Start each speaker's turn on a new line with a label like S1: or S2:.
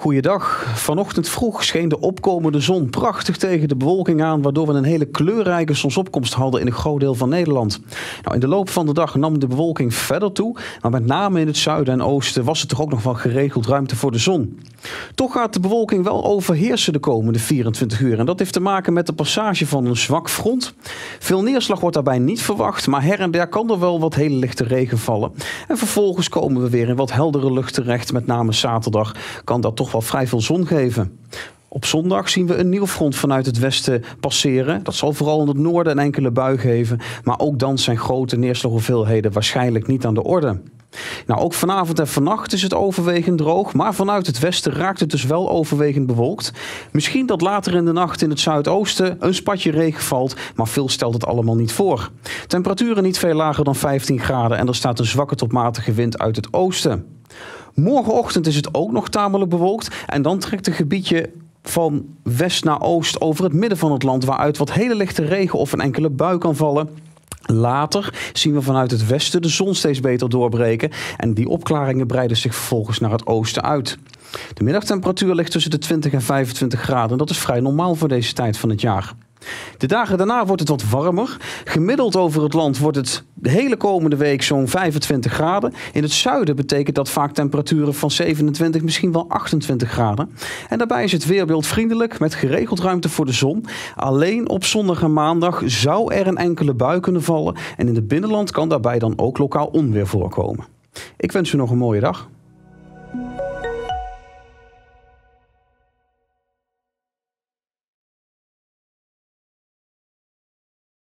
S1: Goeiedag. Vanochtend vroeg scheen de opkomende zon prachtig tegen de bewolking aan, waardoor we een hele kleurrijke zonsopkomst hadden in een groot deel van Nederland. In de loop van de dag nam de bewolking verder toe, maar met name in het zuiden en oosten was er toch ook nog wel geregeld ruimte voor de zon. Toch gaat de bewolking wel overheersen de komende 24 uur en dat heeft te maken met de passage van een zwak front. Veel neerslag wordt daarbij niet verwacht, maar her en der kan er wel wat hele lichte regen vallen. En vervolgens komen we weer in wat heldere lucht terecht, met name zaterdag kan dat toch wel vrij veel zon geven. Op zondag zien we een nieuw front vanuit het westen passeren. Dat zal vooral in het noorden een enkele bui geven, maar ook dan zijn grote neerslaghoeveelheden waarschijnlijk niet aan de orde. Ook vanavond en vannacht is het overwegend droog, maar vanuit het westen raakt het dus wel overwegend bewolkt. Misschien dat later in de nacht in het zuidoosten een spatje regen valt, maar veel stelt het allemaal niet voor. Temperaturen niet veel lager dan 15 graden en er staat een zwakke tot matige wind uit het oosten. Morgenochtend is het ook nog tamelijk bewolkt en dan trekt een gebiedje van west naar oost over het midden van het land, waaruit wat hele lichte regen of een enkele bui kan vallen. Later zien we vanuit het westen de zon steeds beter doorbreken en die opklaringen breiden zich vervolgens naar het oosten uit. De middagtemperatuur ligt tussen de 20 en 25 graden en dat is vrij normaal voor deze tijd van het jaar. De dagen daarna wordt het wat warmer. Gemiddeld over het land wordt het de hele komende week zo'n 25 graden. In het zuiden betekent dat vaak temperaturen van 27, misschien wel 28 graden. En daarbij is het weerbeeld vriendelijk met geregeld ruimte voor de zon. Alleen op zondag en maandag zou er een enkele bui kunnen vallen. En in het binnenland kan daarbij dan ook lokaal onweer voorkomen. Ik wens u nog een mooie dag.